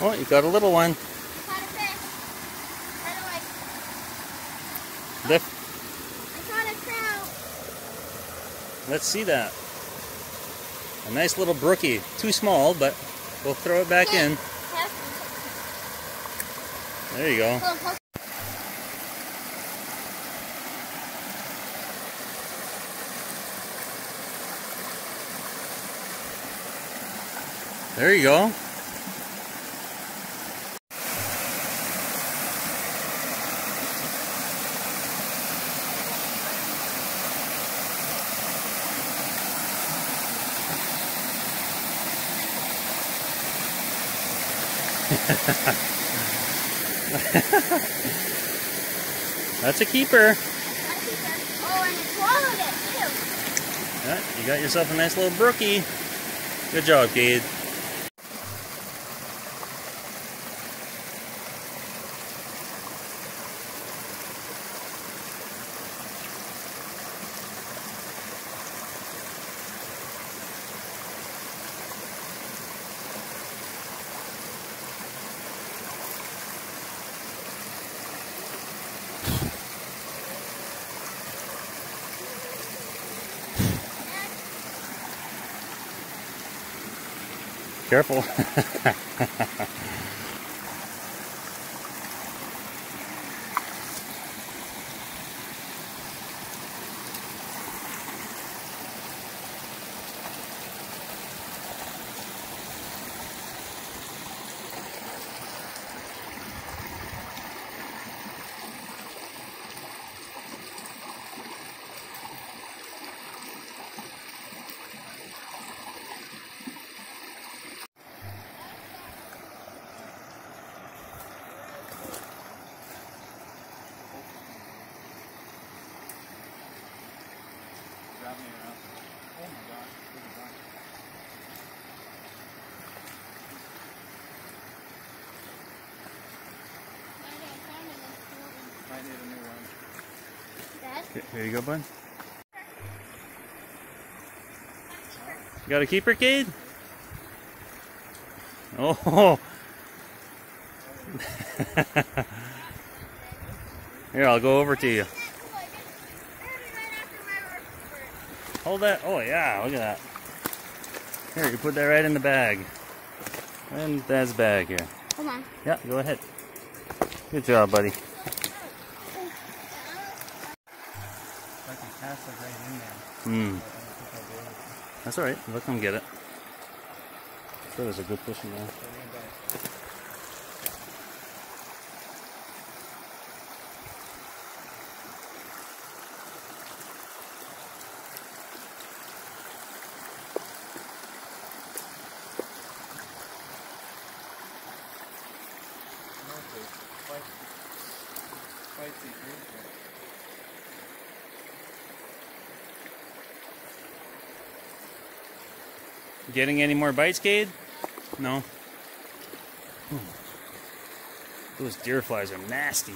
Oh, you got a little one. I caught a fish. How do I? Lift. I caught a trout. Let's see that. A nice little brookie. Too small, but we'll throw it back in. There you go. There you go. That's a keeper. Oh, and it swallowed it too. Yeah, you got yourself a nice little brookie. Good job, Cade. Careful. Okay, here you go, bud. You got a keeper, Cade? Oh! Here, I'll go over to you. Hold that. Oh, yeah, look at that. Here, you put that right in the bag. And Dad's bag here. Hold on. Yeah, go ahead. Good job, buddy. I can cast it right in there. That's alright. Let them get it. So there's a good fish in there. Getting any more bites, Cade? No? Those deer flies are nasty.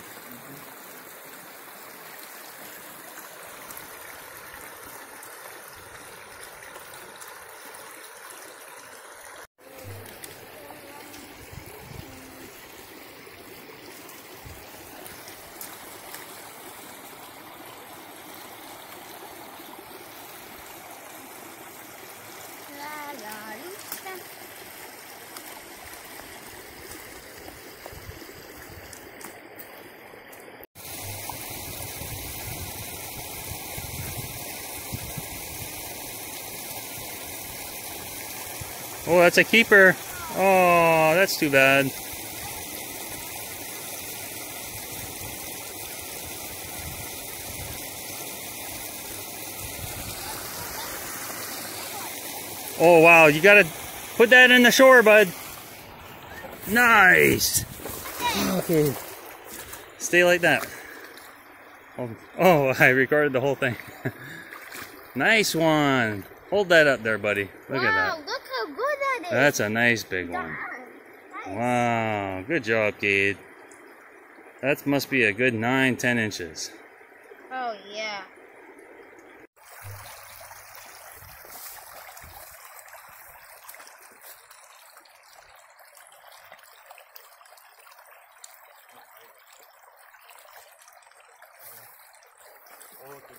Oh, that's a keeper. Oh, that's too bad. Oh, wow. You gotta put that in the shore, bud. Nice. Okay. Stay like that. Oh, I recorded the whole thing. Nice one. Hold that up there, buddy. Look at that. Look how good that is. That's a nice big one. Wow. Good job, Cade. That must be a good 9-10 inches. Oh, yeah.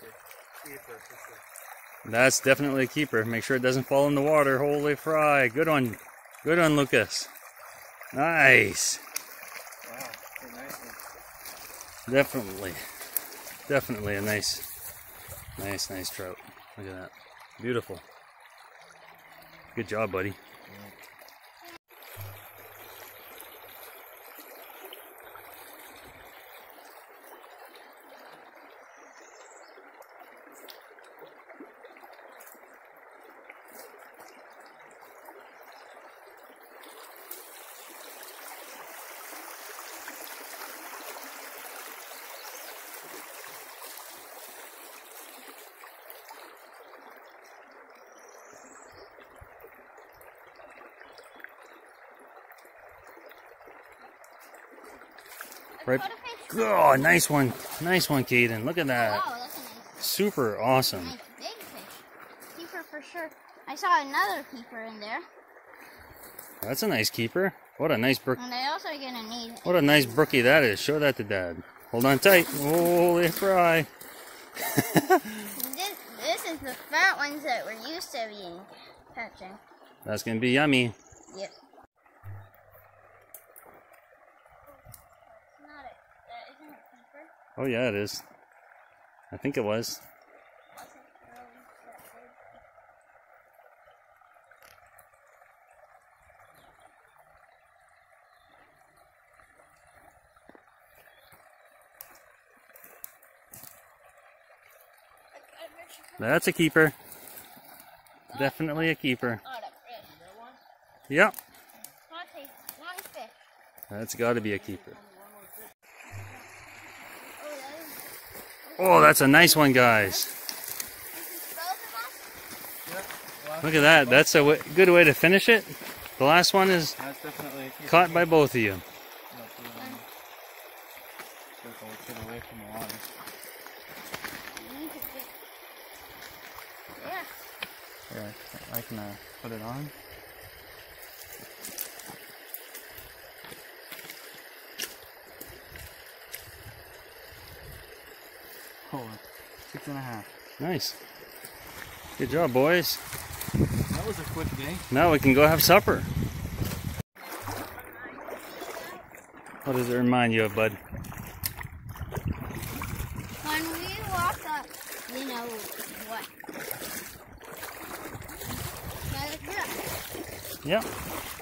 That's definitely a keeper. Make sure it doesn't fall in the water. Holy fry. Good one. Good one, Lucas. Nice. Wow, that's a nice one. Definitely. Definitely a nice trout. Look at that. Beautiful. Good job, buddy. Right. Oh, nice one. Nice one, Caden. Look at that. Wow, that's a nice, Super awesome. nice big fish. Keeper for sure. I saw another keeper in there. That's a nice keeper. What a nice brook. And I also gonna need it. What a nice brookie that is. Show that to Dad. Hold on tight. Holy fry. This is the fat ones that we're used to being catching. That's gonna be yummy. Yep. Not it. That isn't a keeper. Oh yeah, it is. I think it was. That's a keeper. Definitely a keeper. Oh, that's it. Yep. One fish. That's got to be a keeper. Oh, that is. Oh, that's a nice one, guys. Both of us? Look at that. That's a good way to finish it. The last one is That's definitely a keeper. caught by both of you. Get away from the line. Yeah. Here, I can put it on. Oh, 6.5. Nice. Good job, boys. That was a quick day. Now we can go have supper. What does it remind you of, bud? When we walk up, you know what? Yep.